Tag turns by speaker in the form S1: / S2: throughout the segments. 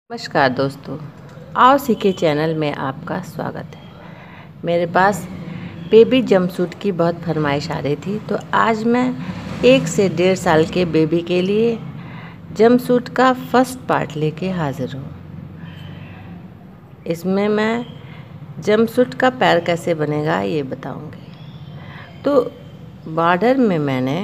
S1: नमस्कार दोस्तों, आओ सीखे चैनल में आपका स्वागत है। मेरे पास बेबी जंपसूट की बहुत फरमाइश आ रही थी, तो आज मैं 1 से 1.5 साल के बेबी के लिए जंपसूट का फर्स्ट पार्ट लेके हाजिर हूँ। इसमें मैं जंपसूट का पैर कैसे बनेगा ये बताऊँगी। तो बॉर्डर में मैंने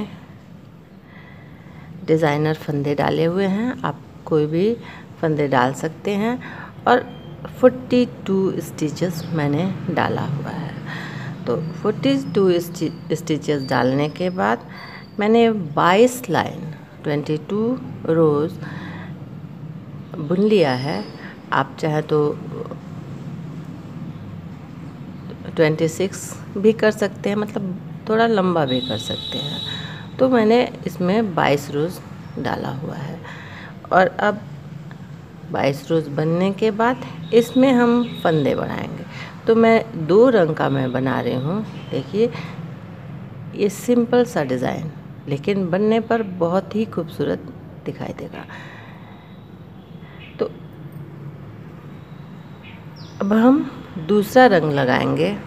S1: डिज़ाइनर फंदे डाले हुए हैं, आप कोई भी फंदे डाल सकते हैं, और 42 स्टिचेस मैंने डाला हुआ है। तो 42 स्टिचेस डालने के बाद मैंने 22 लाइन 22 रोज़ बुन लिया है। आप चाहे तो 26 भी कर सकते हैं, मतलब थोड़ा लंबा भी कर सकते हैं। तो मैंने इसमें 22 रोज़ डाला हुआ है। और अब 22 रोज़ बनने के बाद इसमें हम फंदे बनाएंगे। तो मैं 2 रंग का मैं बना रही हूँ। देखिए, ये सिंपल सा डिज़ाइन, लेकिन बनने पर बहुत ही खूबसूरत दिखाई देगा। तो अब हम दूसरा रंग लगाएंगे।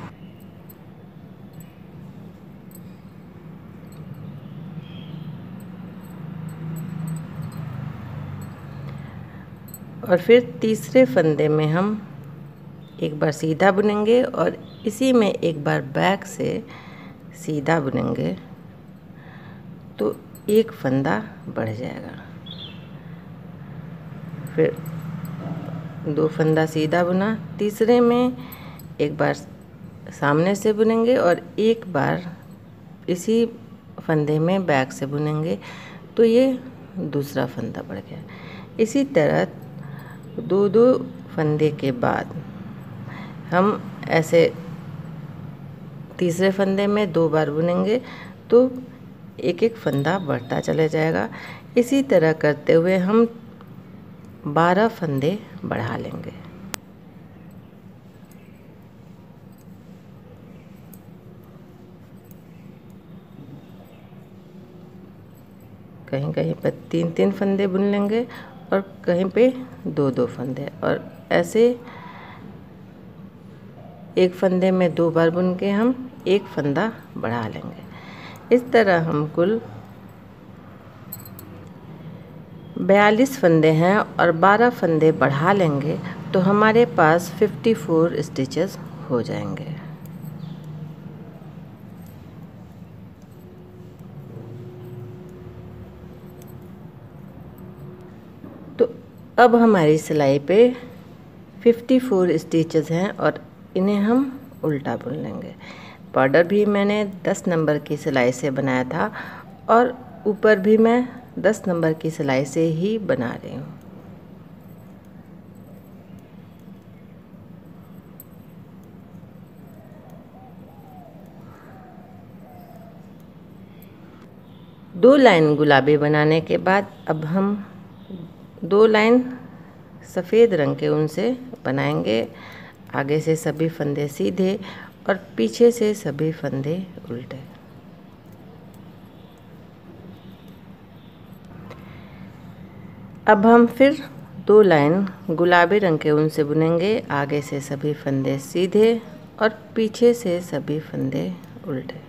S1: और फिर तीसरे फंदे में हम एक बार सीधा बुनेंगे और इसी में एक बार बैक से सीधा बुनेंगे, तो एक फंदा बढ़ जाएगा। फिर 2 फंदा सीधा बुना, तीसरे में एक बार सामने से बुनेंगे और एक बार इसी फंदे में बैक से बुनेंगे, तो ये दूसरा फंदा बढ़ गया। इसी तरह 2 फंदे के बाद हम ऐसे तीसरे फंदे में 2 बार बुनेंगे, तो एक एक फंदा बढ़ता चले जाएगा। इसी तरह करते हुए हम 12 फंदे बढ़ा लेंगे। कहीं कहीं पर 3-3 फंदे बुन लेंगे और कहीं पे 2-2 फंदे, और ऐसे एक फंदे में 2 बार बुन के हम एक फंदा बढ़ा लेंगे। इस तरह हम कुल 42 फंदे हैं और 12 फंदे बढ़ा लेंगे, तो हमारे पास 54 स्टिचेस हो जाएंगे। तो अब हमारी सिलाई पे 54 स्टिचेस हैं और इन्हें हम उल्टा बुन लेंगे। बॉर्डर भी मैंने 10 नंबर की सिलाई से बनाया था और ऊपर भी मैं 10 नंबर की सिलाई से ही बना रही हूँ। दो लाइन गुलाबी बनाने के बाद अब हम 2 लाइन सफ़ेद रंग के ऊन से बनाएंगे। आगे से सभी फंदे सीधे और पीछे से सभी फंदे उल्टे। अब हम फिर 2 लाइन गुलाबी रंग के ऊन से बुनेंगे। आगे से सभी फंदे सीधे और पीछे से सभी फंदे उल्टे।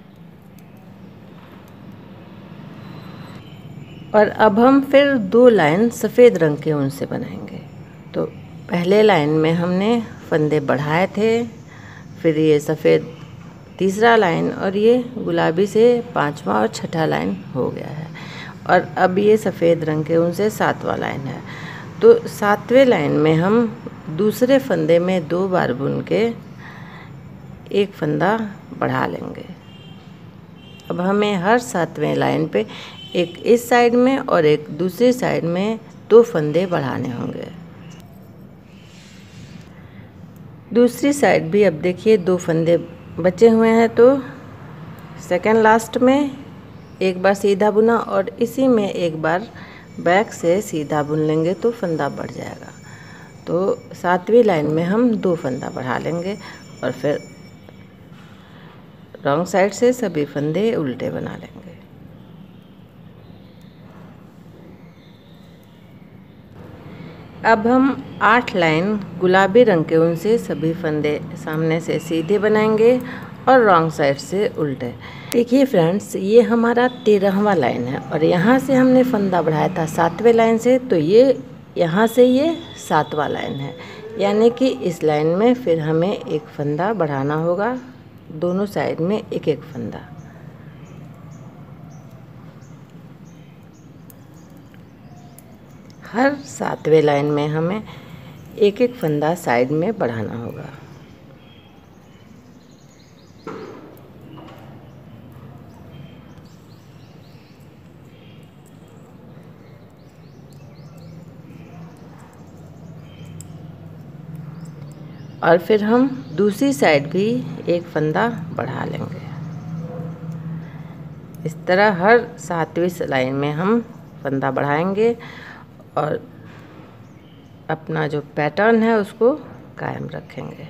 S1: और अब हम फिर 2 लाइन सफ़ेद रंग के ऊन से बनाएंगे। तो पहले लाइन में हमने फंदे बढ़ाए थे, फिर ये सफ़ेद तीसरा लाइन और ये गुलाबी से 5वां और 6ठा लाइन हो गया है। और अब ये सफ़ेद रंग के ऊन से 7वां लाइन है। तो 7वें लाइन में हम दूसरे फंदे में 2 बार बुन के एक फंदा बढ़ा लेंगे। अब हमें हर 7वें लाइन पे एक इस साइड में और एक दूसरी साइड में 2 फंदे बढ़ाने होंगे। दूसरी साइड भी अब देखिए 2 फंदे बचे हुए हैं, तो सेकंड लास्ट में एक बार सीधा बुना और इसी में एक बार बैक से सीधा बुन लेंगे, तो फंदा बढ़ जाएगा। तो 7वीं लाइन में हम 2 फंदा बढ़ा लेंगे और फिर रॉन्ग साइड से सभी फंदे उल्टे बना लेंगे। अब हम 8 लाइन गुलाबी रंग के ऊन से सभी फंदे सामने से सीधे बनाएंगे और रॉन्ग साइड से उल्टे। देखिए फ्रेंड्स, ये हमारा 13वां लाइन है और यहाँ से हमने फंदा बढ़ाया था 7वें लाइन से, तो ये यहाँ से ये 7वां लाइन है, यानी कि इस लाइन में फिर हमें एक फंदा बढ़ाना होगा, दोनों साइड में एक एक फंदा। हर 7वें लाइन में हमें एक एक फंदा साइड में बढ़ाना होगा। और फिर हम दूसरी साइड भी एक फंदा बढ़ा लेंगे। इस तरह हर 7वीं लाइन में हम फंदा बढ़ाएंगे और अपना जो पैटर्न है उसको कायम रखेंगे।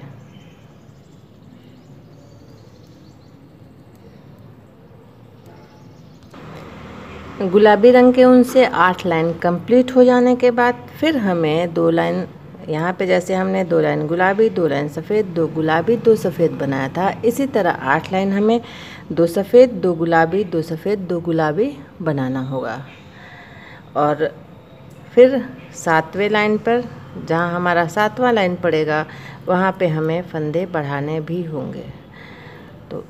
S1: गुलाबी रंग के ऊन से 8 लाइन कंप्लीट हो जाने के बाद फिर हमें 2 लाइन, यहाँ पे जैसे हमने 2 लाइन गुलाबी, 2 लाइन सफ़ेद, 2 गुलाबी, 2 सफ़ेद बनाया था, इसी तरह 8 लाइन हमें 2 सफ़ेद, 2 गुलाबी, 2 सफ़ेद, 2 गुलाबी बनाना होगा। और फिर 7वें लाइन पर, जहाँ हमारा 7वां लाइन पड़ेगा, वहाँ पे हमें फंदे बढ़ाने भी होंगे। तो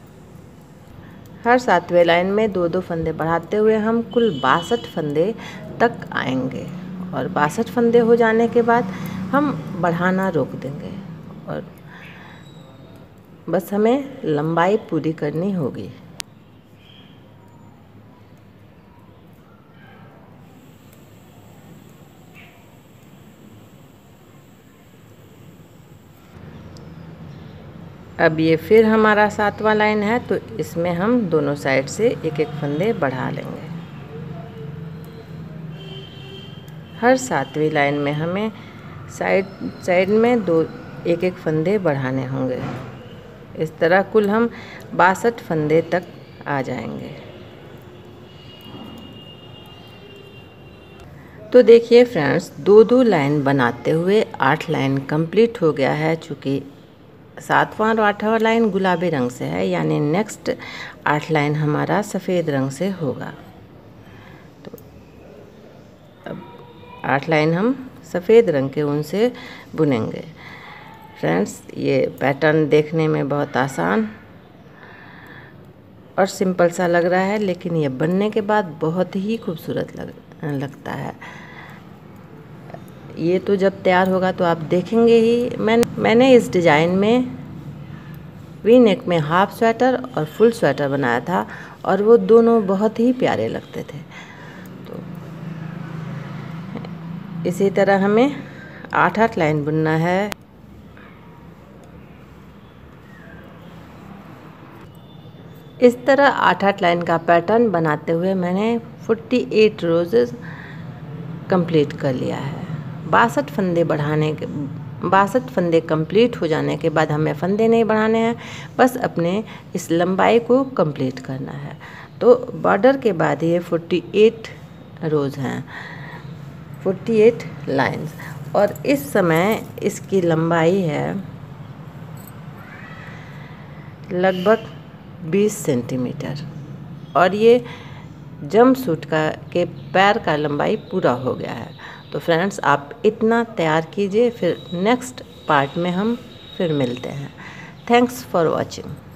S1: हर 7वें लाइन में 2-2 फंदे बढ़ाते हुए हम कुल 62 फंदे तक आएंगे और 62 फंदे हो जाने के बाद हम बढ़ाना रोक देंगे और बस हमें लंबाई पूरी करनी होगी। अब ये फिर हमारा 7वां लाइन है, तो इसमें हम दोनों साइड से एक एक फंदे बढ़ा लेंगे। हर 7वीं लाइन में हमें साइड में एक एक फंदे बढ़ाने होंगे। इस तरह कुल हम 62 फंदे तक आ जाएंगे। तो देखिए फ्रेंड्स, 2-2 लाइन बनाते हुए 8 लाइन कंप्लीट हो गया है। चूँकि 7वां और 8वां लाइन गुलाबी रंग से है, यानी नेक्स्ट 8 लाइन हमारा सफ़ेद रंग से होगा। तो अब 8 लाइन हम सफ़ेद रंग के ऊन से बुनेंगे। फ्रेंड्स, ये पैटर्न देखने में बहुत आसान और सिंपल सा लग रहा है, लेकिन ये बनने के बाद बहुत ही खूबसूरत लगता है। ये तो जब तैयार होगा तो आप देखेंगे ही। मैंने इस डिज़ाइन में वी नेक में हाफ स्वेटर और फुल स्वेटर बनाया था और वो दोनों बहुत ही प्यारे लगते थे। तो इसी तरह हमें 8-8 लाइन बुनना है। इस तरह 8-8 लाइन का पैटर्न बनाते हुए मैंने 48 रोजेस कंप्लीट कर लिया है। 62 फंदे कंप्लीट हो जाने के बाद हमें फंदे नहीं बढ़ाने हैं, बस अपने इस लंबाई को कंप्लीट करना है। तो बॉर्डर के बाद ये 48 रोज़ हैं, 48 लाइंस, और इस समय इसकी लंबाई है लगभग 20 सेंटीमीटर और ये जंपसूट के पैर का लंबाई पूरा हो गया है। तो फ्रेंड्स, आप इतना तैयार कीजिए, फिर नेक्स्ट पार्ट में हम फिर मिलते हैं। Thanks for watching.